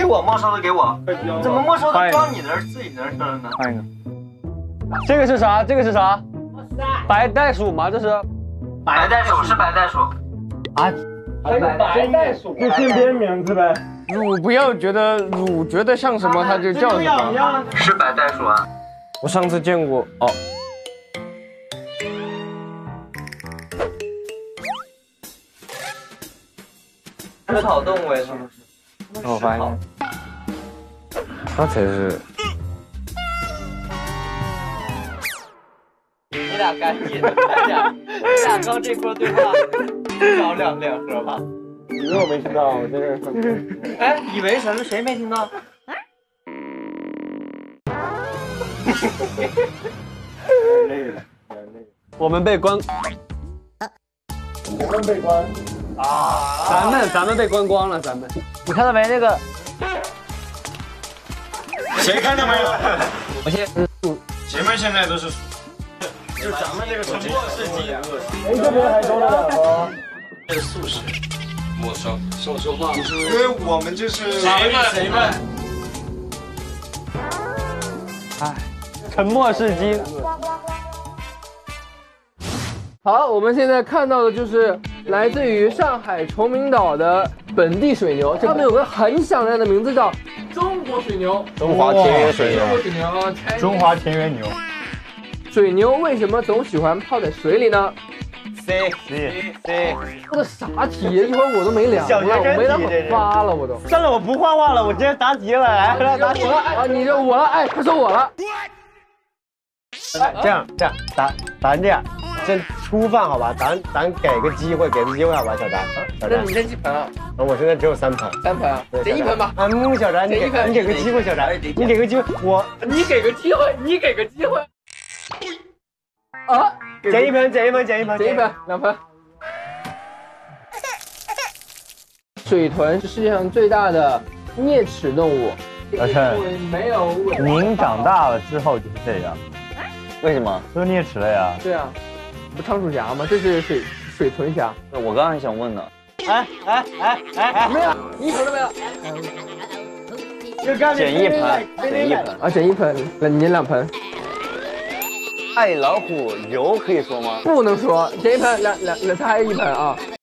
我没收的给我，怎么没收的装你那儿自己那儿去了呢？ 换一个。这个是啥？这个是啥？白袋鼠吗？这是？ 白袋鼠是白袋鼠。 啊？ 白袋鼠就姓别名字呗。 乳不要觉得像什么，它就叫什么。 是白袋鼠啊。 我上次见过哦。 食草动物，他们是。 我发现，它才是。 你俩赶紧，你俩刚这波对话少两盒吧。 以为我没听到，我这个。 哎，以为什么？谁没听到？ 累了。 我们被关。 我们被关。 啊！咱们被关光了，咱们。 你看到没？那个。 谁看到没有？ 我先。 前面现在都是。就咱们这个沉默是金。哎， 这边还多了2盒。 这是素食。没收。 少说话。 因为我们就是谁们？ 哎，沉默是金。好，我们现在看到的就是来自于上海崇明岛的本地水牛，他们有个很响亮的名字叫中国水牛。 中华田园水牛。 中华田园牛。 水牛为什么总喜欢泡在水里呢 ？C。 这个啥题？一会儿我都没量了，我没让我发了，我都。 算了，我不画画了，我直接答题了，来答题了。 啊，你这我了，哎，他说我了。 哎，这样，咱这样，先粗放好吧？咱给个机会好吧，小张。 那你这几盆啊？ 我现在只有3盆。 3盆啊？给1盆吧。 小张，你给个机会，小张，你给个机会， 你给个机会。啊！ 捡一盆，2盆。 水豚是世界上最大的啮齿动物。 老陈， 没有。 您长大了之后就是这样。 为什么？ 都啮齿了呀？ 对啊，不仓鼠侠吗？这是水豚侠。 我刚才想问呢。 哎， 没有，1盆都没有。 捡一盆。 啊，捡1盆，来你捡2盆。 爱老虎油可以说吗？ 不能说，捡1盆，他还有1盆啊。